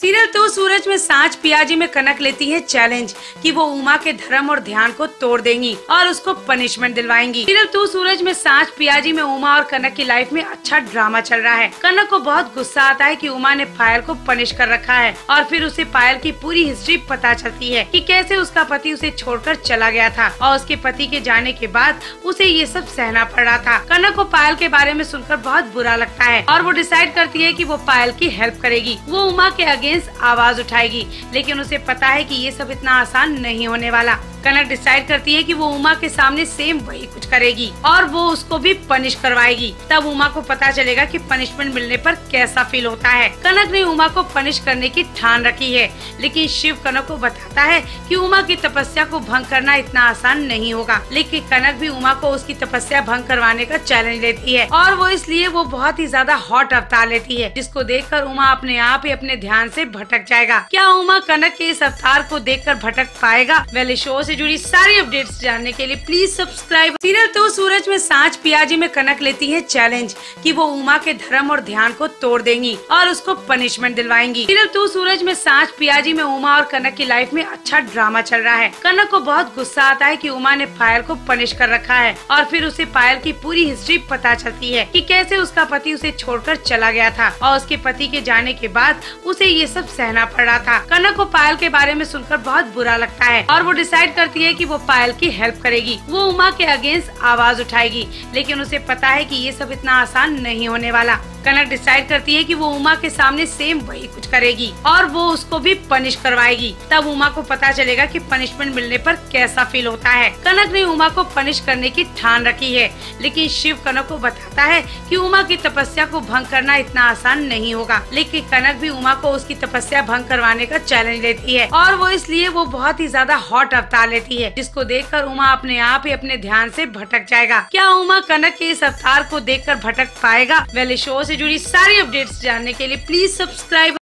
Serial तो सूरज में सांझ पियाजी में कनक लेती है चैलेंज कि वो उमा के धर्म और ध्यान को तोड़ देंगी और उसको पनिशमेंट दिलवाएंगी। सीरियल तो सूरज में सांझ पियाजी में उमा और कनक की लाइफ में अच्छा ड्रामा चल रहा है। कनक को बहुत गुस्सा आता है कि उमा ने पायल को पनिश कर रखा है और फिर उसे पायल की पूरी हिस्ट्री पता चलती है कि कैसे उसका पति उसे छोड़कर चला गया था और उसके पति के जाने के बाद उसे ये सब सहना पड़ रहा था। कनक को पायल के बारे में सुनकर बहुत बुरा लगता है और वो डिसाइड करती है कि वो पायल की हेल्प करेगी, वो उमा के अगेंस्ट आवाज उठाएगी, लेकिन उसे पता है कि ये सब इतना आसान नहीं होने वाला। कनक डिसाइड करती है कि वो उमा के सामने सेम वही कुछ करेगी और वो उसको भी पनिश करवाएगी। तब उमा को पता चलेगा कि पनिशमेंट मिलने पर कैसा फील होता है। कनक ने उमा को पनिश करने की ठान रखी है, लेकिन शिव कनक को बताता है कि उमा की तपस्या को भंग करना इतना आसान नहीं होगा। लेकिन कनक भी उमा को उसकी तपस्या भंग करवाने का चैलेंज लेती है और वो इसलिए वो बहुत ही ज्यादा हॉट अवतार लेती है, जिसको देखकर उमा अपने आप ही अपने ध्यान से भटक जाएगा। क्या उमा कनक के इस अवतार को देखकर भटक पाएगा? वेल, शो से जुड़ी सारी अपडेट्स जानने के लिए प्लीज सब्सक्राइब। सीरियल तो सूरज में सांझ पियाजी में कनक लेती है चैलेंज कि वो उमा के धर्म और ध्यान को तोड़ देंगी और उसको पनिशमेंट दिलवाएंगी। सीरियल तो सूरज में सांझ पियाजी में उमा और कनक की लाइफ में अच्छा ड्रामा चल रहा है। कनक को बहुत गुस्सा आता है कि उमा ने पायल को पनिश कर रखा है और फिर उसे पायल की पूरी हिस्ट्री पता चलती है कि कैसे उसका पति उसे छोड़कर चला गया था और उसके पति के जाने के बाद उसे ये सब सहना पड़ रहा था। कनक को पायल के बारे में सुनकर बहुत बुरा लगता है और वो डिसाइड करती है कि वो पायल की हेल्प करेगी, वो उमा के अगेंस्ट आवाज उठाएगी, लेकिन उसे पता है कि ये सब इतना आसान नहीं होने वाला। कनक डिसाइड करती है कि वो उमा के सामने सेम वही कुछ करेगी और वो उसको भी पनिश करवाएगी। तब उमा को पता चलेगा कि पनिशमेंट मिलने पर कैसा फील होता है। कनक ने उमा को पनिश करने की ठान रखी है, लेकिन शिव कनक को बताता है कि उमा की तपस्या को भंग करना इतना आसान नहीं होगा। लेकिन कनक भी उमा को उसकी तपस्या भंग करवाने का चैलेंज लेती है और वो इसलिए वो बहुत ही ज्यादा हॉट अवतार लेती है, जिसको देखकर उमा अपने आप ही अपने ध्यान से भटक जाएगा। क्या उमा कनक के इस अवतार को देखकर भटक पाएगा? वेल, शो से जुड़ी सारी अपडेट्स जानने के लिए प्लीज सब्सक्राइब।